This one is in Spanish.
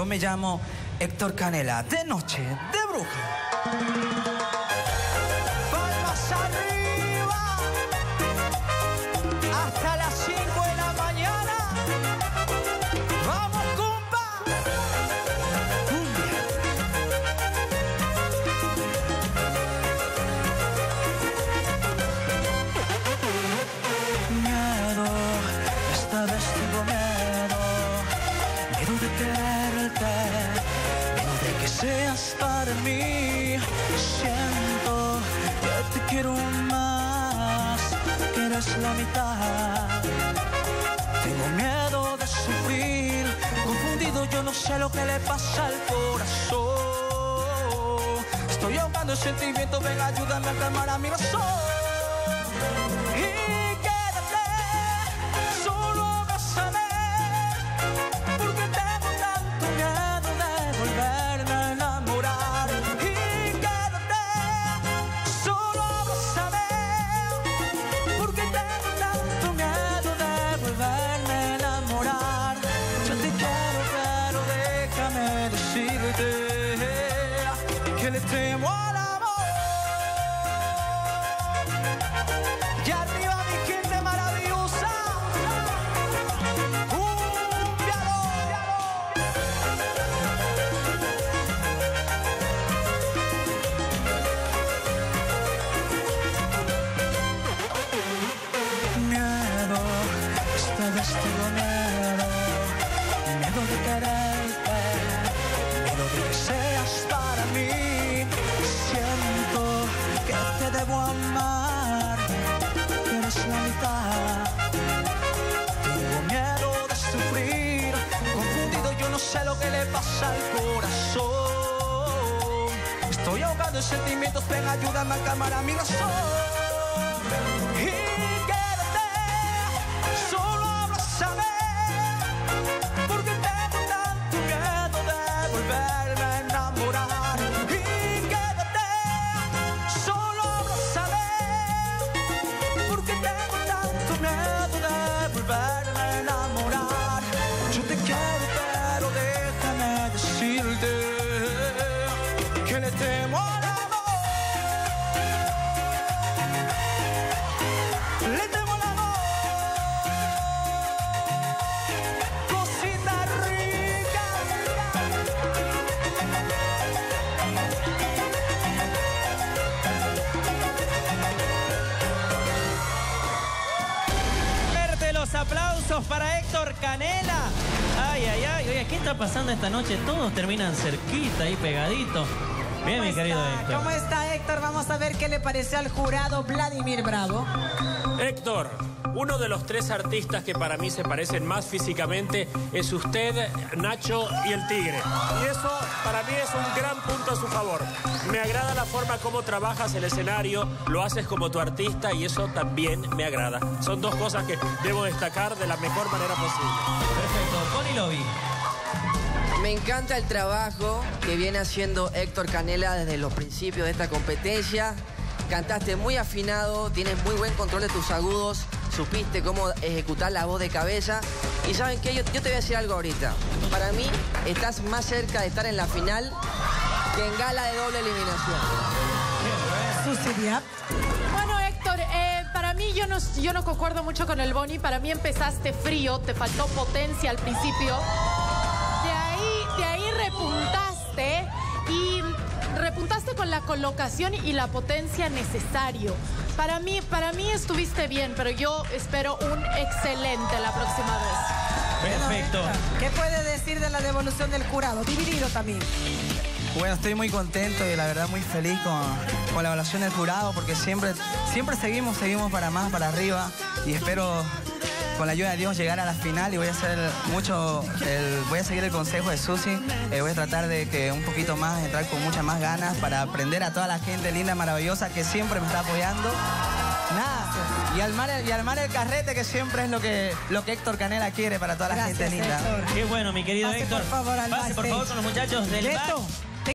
Yo me llamo Héctor Canela, de Noche de Bruja. Palmas arriba, hasta las 5 de la mañana. ¡Vamos, compa! Cumbia. Miedo, esta vez tengo miedo. Miedo de quererte, miedo de que seas para mí. Siento que te quiero más, que eres la mitad. Tengo miedo de sufrir, confundido, yo no sé lo que le pasa al corazón. Estoy ahogando el sentimiento, ven, ayúdame a calmar a mi razón. Y quédate, solo abrázame, porque tengo tanto miedo de volverme a enamorar. Y quédate, solo abrázame, porque tengo tanto miedo de volverme a enamorar. Yo te quiero, pero déjame decirte que le temo al amor. Y arriba mi gente maravillosa, miedo, esta vez tengo miedo, miedo de quererte, miedo de que seas para mí. Siento que te debo amar, que eres la mitad. Tengo miedo de sufrir, confundido, yo no sé lo que le pasa al corazón. Estoy ahogando en sentimientos, ven, ayúdame a calmar a mi razón. Y quédate, solo abrázame, porque tengo tanto miedo de volverme a enamorar. Y quédate, solo abrázame, porque tengo tanto miedo de volverme a enamorar. Yo te quiero, pero déjame decirte que le temo al amor. Le temo al amor. Cosita rica. Fuerte los aplausos para Héctor Canela. Ay, ay, ay. Oye, ¿qué está pasando esta noche? Todos terminan cerquita ahí pegaditos. Bien, mi querido Héctor. ¿Cómo está, Héctor? Vamos a ver qué le pareció al jurado Vladimir Bravo. Héctor, uno de los tres artistas que para mí se parecen más físicamente es usted, Nacho y el Tigre. Y eso para mí es un gran punto a su favor. Me agrada la forma como trabajas el escenario, lo haces como tu artista y eso también me agrada. Son dos cosas que debo destacar de la mejor manera posible. Perfecto. Connie Lobby. Me encanta el trabajo que viene haciendo Héctor Canela desde los principios de esta competencia. Cantaste muy afinado, tienes muy buen control de tus agudos, supiste cómo ejecutar la voz de cabeza. Y ¿saben qué? Yo te voy a decir algo ahorita. Para mí, estás más cerca de estar en la final que en gala de doble eliminación. Suciedad. Bueno, Héctor, para mí yo no concuerdo mucho con el Boni. Para mí empezaste frío, te faltó potencia al principio. De ahí repuntaste y repuntaste con la colocación y la potencia necesario. Para mí estuviste bien, pero yo espero un excelente la próxima vez. Perfecto. ¿Qué puede decir de la devolución del jurado? Dividido también. Bueno, estoy muy contento y la verdad muy feliz con la evaluación del jurado, porque siempre seguimos para más, para arriba, y espero con la ayuda de Dios llegar a la final. Y voy a hacer voy a seguir el consejo de Susi. Voy a tratar de que un poquito más, entrar con muchas más ganas para aprender a toda la gente linda, maravillosa que siempre me está apoyando. Nada, y armar el carrete, que siempre es lo que Héctor Canela quiere para toda la gente linda. Héctor. Qué bueno, mi querido Pase, Héctor. por favor, al Pase, por favor, backstage. con los muchachos del Leto. backstage.